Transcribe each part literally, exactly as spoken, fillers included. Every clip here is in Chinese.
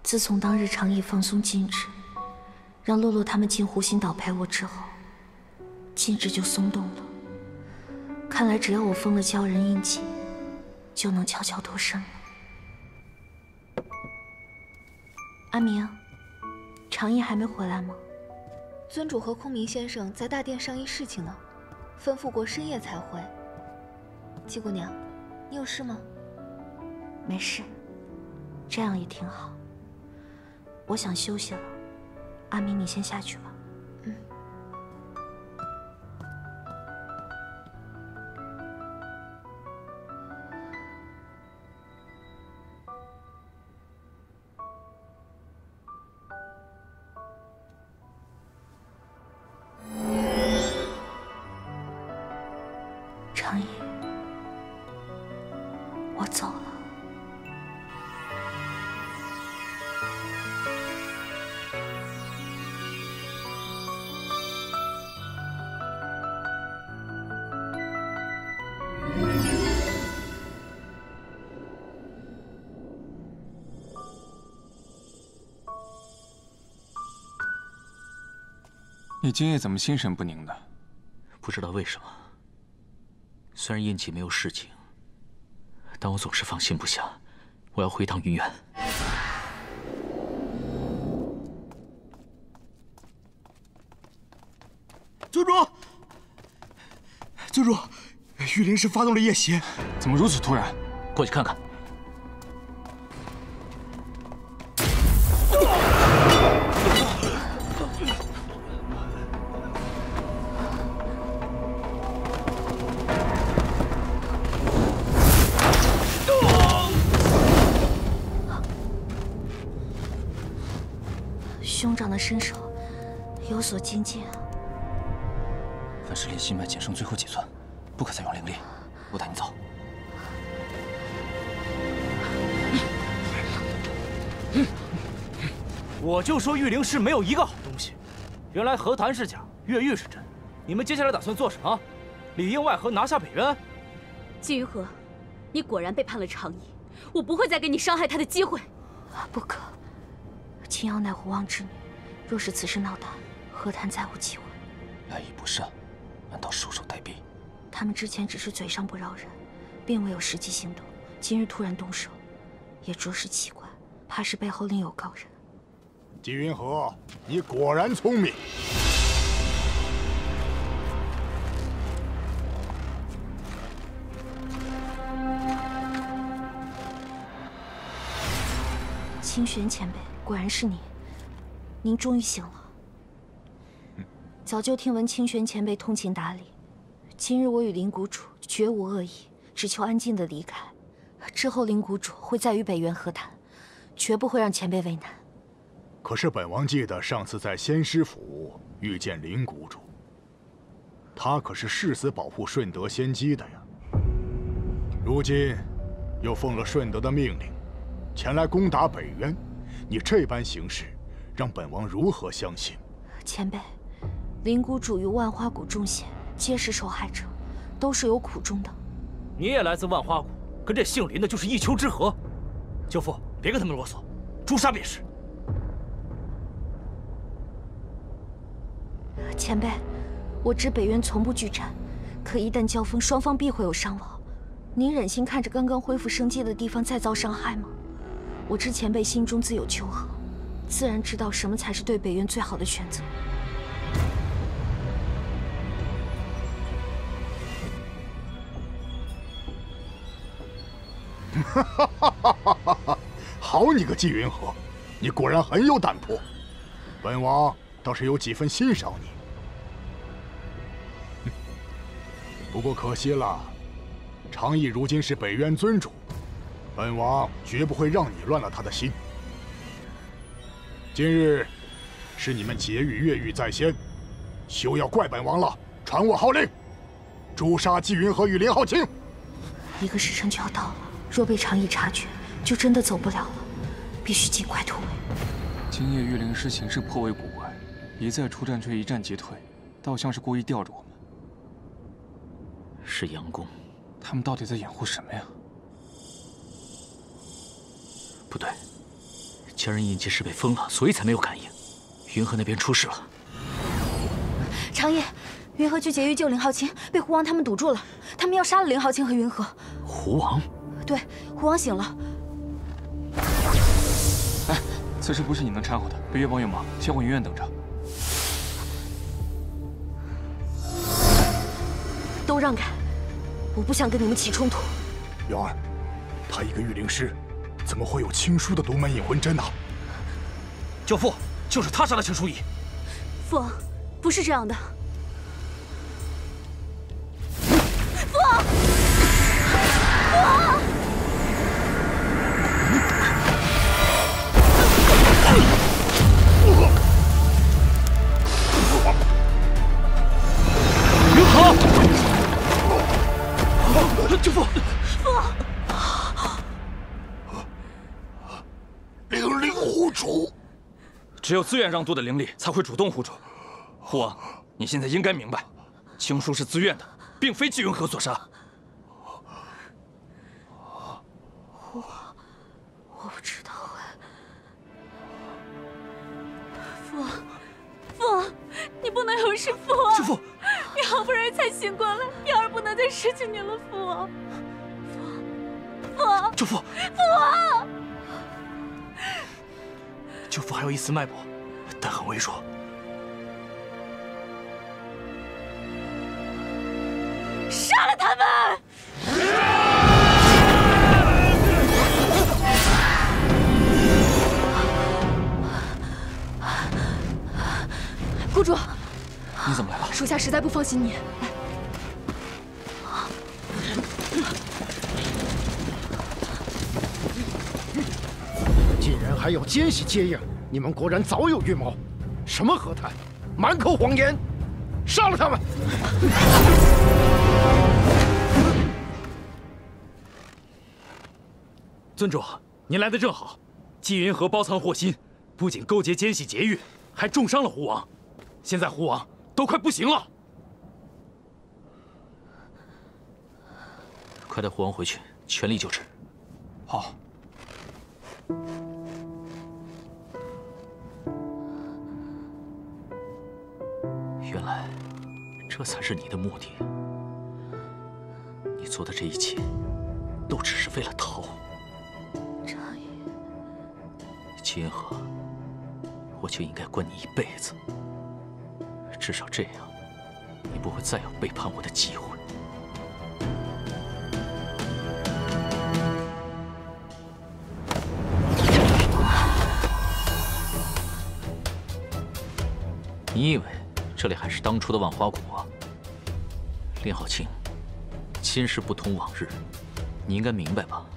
自从当日长意放松禁制，让洛洛他们进湖心岛陪我之后，禁制就松动了。看来只要我封了鲛人印记，就能悄悄脱身了。阿明，长意还没回来吗？ 尊主和空明先生在大殿商议事情呢，吩咐过深夜才回。季姑娘，你有事吗？ 没事，这样也挺好。我想休息了，阿明，你先下去吧。 嗯。 长意，我走了。 你今夜怎么心神不宁的？ 不知道为什么，虽然印记没有事情，但我总是放心不下。我要回趟云远。 尊主，尊主，玉灵氏发动了夜袭， 怎么如此突然？ 过去看看。 兄长的身手有所精进啊！ 凡是离心脉仅剩最后几寸，不可再用灵力。我带你走。 我就说玉灵氏没有一个好东西，原来和谈是假，越狱是真。你们接下来打算做什么？里应外合拿下北渊？ 季云和，你果然背叛了长意，我不会再给你伤害他的机会。 不可。青瑶乃狐王之女，若是此事闹大，和谈再无机会。 来意不善，难道束手待毙？ 他们之前只是嘴上不饶人，并未有实际行动，今日突然动手，也着实奇怪，怕是背后另有高人。 季云和，你果然聪明。 清玄前辈，果然是你，您终于醒了。早就听闻清玄前辈通情达理，今日我与林谷主绝无恶意，只求安静的离开。之后林谷主会再与北渊和谈，绝不会让前辈为难。 可是本王记得上次在仙师府遇见林谷主，他可是誓死保护顺德仙姬的呀。如今又奉了顺德的命令，前来攻打北渊，你这般行事，让本王如何相信？ 前辈，林谷主与万花谷众仙皆是受害者，都是有苦衷的。 你也来自万花谷，跟这姓林的就是一丘之貉。舅父，别跟他们啰嗦，诛杀便是。 前辈，我知北渊从不惧战，可一旦交锋，双方必会有伤亡。您忍心看着刚刚恢复生机的地方再遭伤害吗？我知前辈心中自有丘壑，自然知道什么才是对北渊最好的选择。 哈哈哈哈哈哈！好你个季云和，你果然很有胆魄，本王倒是有几分欣赏你。不过可惜了，长意如今是北渊尊主，本王绝不会让你乱了他的心。今日是你们劫狱越狱在先，休要怪本王了。传我号令，诛杀季云和与林浩清。 一个时辰就要到了，若被长意察觉，就真的走不了了，必须尽快突围。 今夜玉灵师行事颇为古怪，一再出战却一战即退，倒像是故意吊着我们。 是杨公， 他们到底在掩护什么呀？ 不对， 家人印记是被封了，所以才没有感应。云河那边出事了。 长夜，云河去劫狱救林浩清，被胡王他们堵住了。他们要杀了林浩清和云河。 胡王？ 对，胡王醒了。 哎，此事不是你能掺和的。北岳王有忙，先回云院等着。 都让开！我不想跟你们起冲突。 云儿，他一个御灵师，怎么会有青书的独门引魂针呢？ 舅父，就是他杀了青书仪。 父王，不是这样的。 父王，父王！ 云河，舅父， 父王， 灵灵护主。 只有自愿让渡的灵力才会主动护主。父王，你现在应该明白，青书是自愿的，并非纪云河所杀。 我我不知道哎。 父王，父王，你不能有事，父王。 舅父， 你好不容易才醒过来，瑶儿不能再失去你了，父王。父王， 舅父， 父王。 舅父还有一丝脉搏，但很微弱。 杀了他们！ 谷主， 你怎么来了？ 属下实在不放心你。来。 竟然还有奸细接应，你们果然早有预谋。什么和谈，满口谎言！杀了他们！ 尊主，您来的正好。纪云河包藏祸心，不仅勾结奸细劫狱，还重伤了胡王。现在胡王都快不行了。 快带胡王回去，全力救治。 好。 原来，这才是你的目的。你做的这一切，都只是为了逃。 长夜， 纪云河，我就应该关你一辈子。至少这样，你不会再有背叛我的机会。你以为这里还是当初的万花谷啊？林浩清，今时不同往日，你应该明白吧？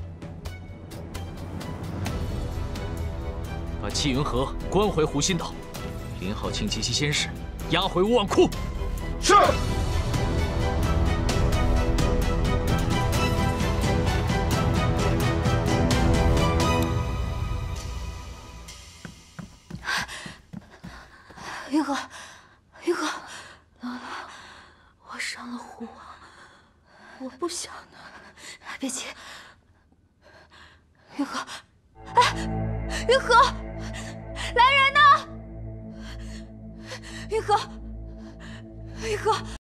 把纪云河关回湖心岛，林浩清及其先世押回乌万窟。 是。 云河，云河，姥姥，我伤了胡王，我不想呢。别急，云河，哎，云河，来人呐！云河，云河。